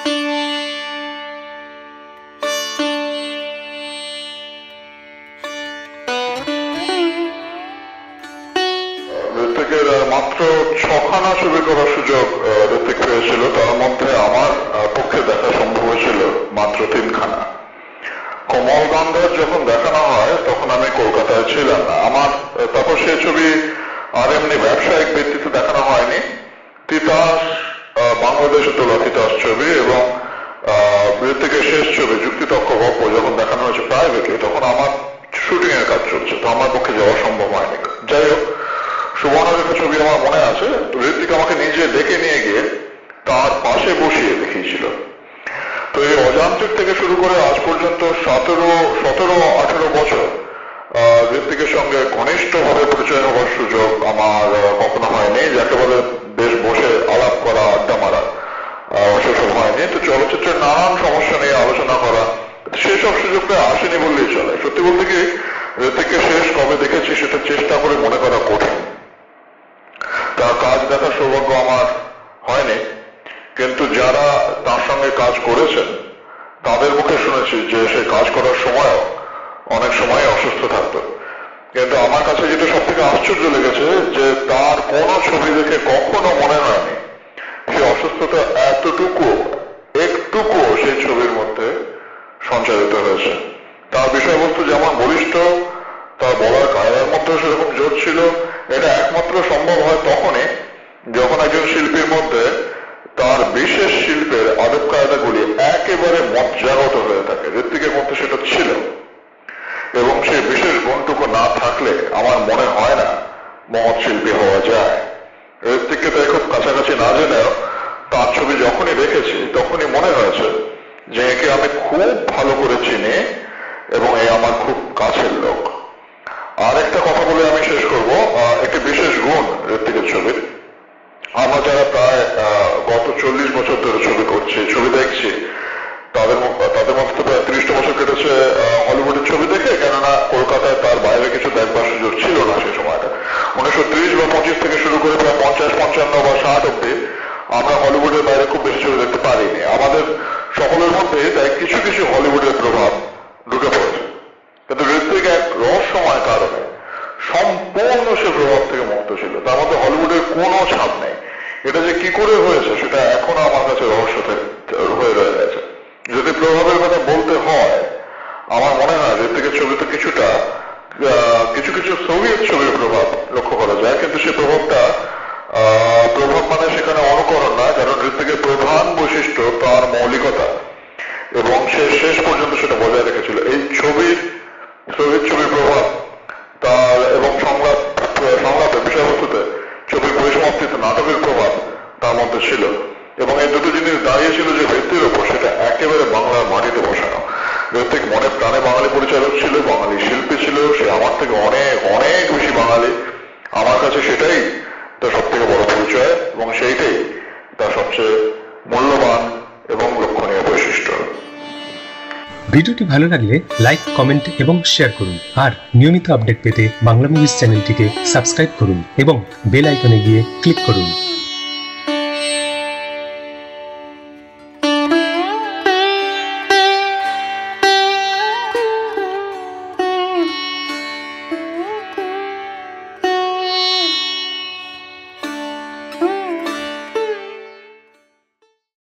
ঋত্বিকের মাত্র 6খানা ছবি করার সুযোগ ঋত্বিক পেয়েছিল, তার মধ্যে আমার পক্ষে দেখা সম্ভব হয়েছিল মাত্র 3খানা। কমল গান্ধার যখন দেখানো হয় তখন আমি কলকাতায় ছিলাম না। আমার তারপর সেই ছবি আর এমনি ব্যবসায়িক ভিত্তিতে দেখানো হয়নি। তিতাস, বাংলাদেশে তোলা তিতাস ছবি এবং ঋত্বিকের শেষ ছবি যুক্তিতক্ক গল্প যখন দেখানো হয়েছে প্রাইভেটলি, তখন আমার শুটিং এর কাজ চলছে, তো আমার পক্ষে যাওয়া সম্ভব হয়নি। যাই হোক, সুবর্ণার একটা ছবি আমার মনে আছে, ঋত্বিক আমাকে নিজে ডেকে নিয়ে গিয়ে তার পাশে বসিয়ে দেখিয়েছিল। তো এই অযান্ত্রিক থেকে শুরু করে আজ পর্যন্ত 17-18 বছর ঋত্বিকের সঙ্গে ঘনিষ্ঠভাবে পরিচয় হওয়ার সুযোগ আমার কখনো হয়নি, যাকে বলে বেশ বসে আলাপ করা, আড্ডা মারা, সেসব হয়নি। তো চলচ্চিত্রের নানান সমস্যা নিয়ে আলোচনা করা, সেসব সুযোগটা আসেনি বললেই চলে। সত্যি বলতে কি, ঋত্বিককে শেষ কবে দেখেছি সেটা চেষ্টা করে মনে করা কঠিন। তার কাজ দেখার সৌভাগ্য আমার হয়নি, কিন্তু যারা তার সঙ্গে কাজ করেছেন তাদের মুখে শুনেছি যে সে কাজ করার সময়ও অনেক সময় অসুস্থ থাকতো। কিন্তু আমার কাছে যেটা সব থেকে আশ্চর্য লেগেছে যে তার কোনো ছবি দেখে কখনো মনে হয়নি সে অসুস্থতা একটুকু সেই ছবির মধ্যে সঞ্চারিত হয়েছে। তার বিষয়বস্তু যেমন বলিষ্ঠ, তার বলার কায়দার মধ্যে সেরকম জোর ছিল। এটা একমাত্র সম্ভব হয় তখনই যখন একজন শিল্পীর মধ্যে তার বিশেষ শিল্পের আদব কায়দাগুলি একেবারে মজ্জাগত হয়ে থাকে। ঋত্বিকের মধ্যে সেটা ছিল, এবং সেই বিশেষ গুণটুকু না থাকলে আমার মনে হয় না মহৎ শিল্পী হওয়া যায়। ঋত্বিককে তাই খুব কাছাকাছি না জেনেও তার ছবি যখনই দেখেছি তখনই মনে হয়েছে যে একে আমি খুব ভালো করে চিনি এবং এ আমার খুব কাছের লোক। আর একটা কথা বলে আমি শেষ করব, একটি বিশেষ গুণ ঋত্বিকের ছবির, আমরা যারা প্রায় গত 40 বছর ধরে ছবি করছি, ছবি দেখছি, তাদের মধ্যে তো প্রায় 30টা বছর কেটেছে হলিউডের ছবি দেখে, কেননা কলকাতায় তার বাইরে কিছু দেখবার সুযোগ ছিল না সেই সময়টা। 1930 বা 25 থেকে শুরু করে প্রায় 50, 55 বা 60 অব্দি আমরা হলিউডের বাইরে খুব বেশি ছবি দেখতে পারিনি। আমাদের সকলের মধ্যে তাই কিছু কিছু হলিউডের প্রভাব ঢুকে পড়েছে, কিন্তু ঋত্বিক এক রহস্যময় কারণে সম্পূর্ণ সে প্রভাব থেকে মুক্ত ছিল। তার মধ্যে হলিউডের কোনো ছাপ নেই। এটা যে কি করে হয়েছে সেটা এখনো আমার কাছে রহস্য হয়ে রয়ে গেছে। যদি প্রভাবের কথা বলতে হয়, আমার মনে হয় ঋত্বিকের ছবিতে কিছু কিছু সোভিয়েত ছবির প্রভাব লক্ষ্য করা যায়, কিন্তু সে প্রভাব মানে সেখানে অনুকরণ নয়, কারণ ঋত্বিকের প্রধান বৈশিষ্ট্য তার মৌলিকতা, এবং সে শেষ পর্যন্ত সেটা বজায় রেখেছিল। এই সোভিয়েত ছবির প্রভাব তার এবং সংলাপের বিষয়বস্তুতে ছবির পরিসমাপ্তিতে নাটকের প্রভাব তার মধ্যে ছিল, এবং এই দুটো জিনিস দাঁড়িয়েছিল যে ব্যক্তির ওপর, সেটা একেবারে বাংলার মাটিতে বসানো। ঋত্বিক মনে প্রাণে বাঙালি পরিচালক ছিল, বাঙালি শিল্পী ছিল, সে আমার থেকে অনেক অনেক বেশি বাঙালি। আমার কাছে সেটাই তার সব থেকে বড় পরিচয়, এবং সেইটাই তার সবচেয়ে মূল্যবান এবং লক্ষণীয় বৈশিষ্ট্য। ভিডিওটি ভালো লাগলে লাইক, কমেন্ট এবং শেয়ার করুন। আর নিয়মিত আপডেট পেতে বাংলা মুভিজ চ্যানেলটিকে সাবস্ক্রাইব করুন এবং বেল আইকনে গিয়ে ক্লিক করুন।